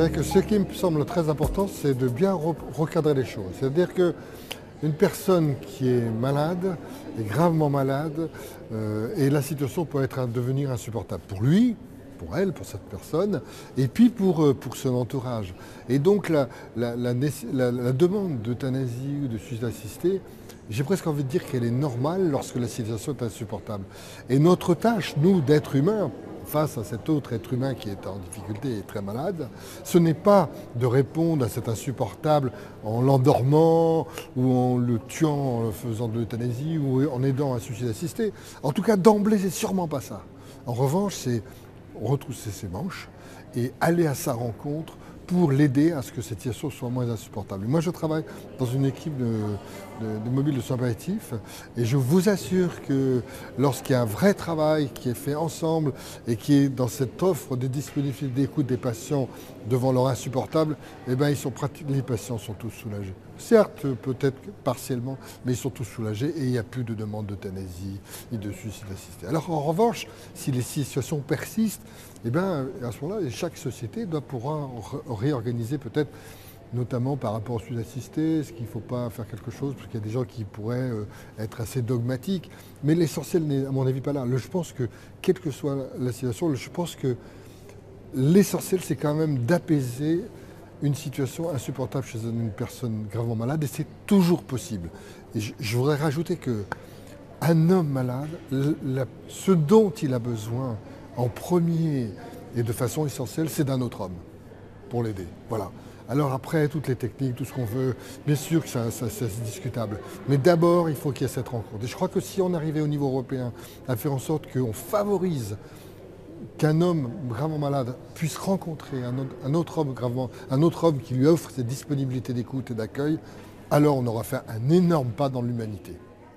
dirais que ce qui me semble très important, c'est de bien recadrer les choses. C'est-à-dire qu'une personne qui est malade, est gravement malade, et la situation peut devenir insupportable pour lui, pour elle, pour cette personne, et puis pour son entourage. Et donc la demande d'euthanasie ou de suicide assisté, j'ai presque envie de dire qu'elle est normale lorsque la situation est insupportable. Et notre tâche, nous, d'êtres humains, face à cet autre être humain qui est en difficulté et très malade, ce n'est pas de répondre à cet insupportable en l'endormant ou en le tuant en faisant de l'euthanasie ou en aidant à un suicide assisté. En tout cas, d'emblée, c'est sûrement pas ça. En revanche, c'est retrousser ses manches et aller à sa rencontre pour l'aider à ce que cette situation soit moins insupportable. Et moi, je travaille dans une équipe de mobiles de soins palliatifs et je vous assure que lorsqu'il y a un vrai travail qui est fait ensemble et qui est dans cette offre de disponibilité d'écoute des patients devant leur insupportable, eh bien, les patients sont tous soulagés. Certes, peut-être partiellement, mais ils sont tous soulagés et il n'y a plus de demande d'euthanasie ni de suicide assisté. Alors en revanche, si les situations persistent, eh bien, à ce moment-là, chaque société doit pouvoir réorganiser peut-être, notamment par rapport au suicide assisté, est-ce qu'il ne faut pas faire quelque chose, parce qu'il y a des gens qui pourraient être assez dogmatiques. Mais l'essentiel n'est, à mon avis, pas là. Je pense que, quelle que soit la situation, je pense que l'essentiel, c'est quand même d'apaiser une situation insupportable chez une personne gravement malade, et c'est toujours possible. Et je voudrais rajouter qu'un homme malade, ce dont il a besoin en premier et de façon essentielle, c'est d'un autre homme pour l'aider. Voilà. Alors après, toutes les techniques, tout ce qu'on veut, bien sûr que c'est discutable. Mais d'abord, il faut qu'il y ait cette rencontre. Et je crois que si on arrivait au niveau européen à faire en sorte qu'on favorise qu'un homme gravement malade puisse rencontrer un autre homme qui lui offre cette disponibilité d'écoute et d'accueil, alors on aura fait un énorme pas dans l'humanité.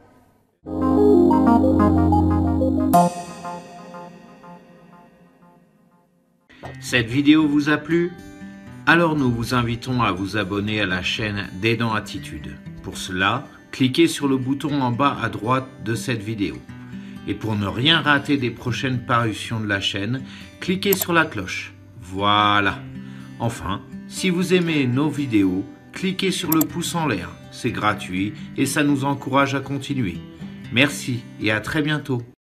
Cette vidéo vous a plu? Alors nous vous invitons à vous abonner à la chaîne d'Aidant Attitude. Pour cela, cliquez sur le bouton en bas à droite de cette vidéo. Et pour ne rien rater des prochaines parutions de la chaîne, cliquez sur la cloche. Voilà. Enfin, si vous aimez nos vidéos, cliquez sur le pouce en l'air. C'est gratuit et ça nous encourage à continuer. Merci et à très bientôt.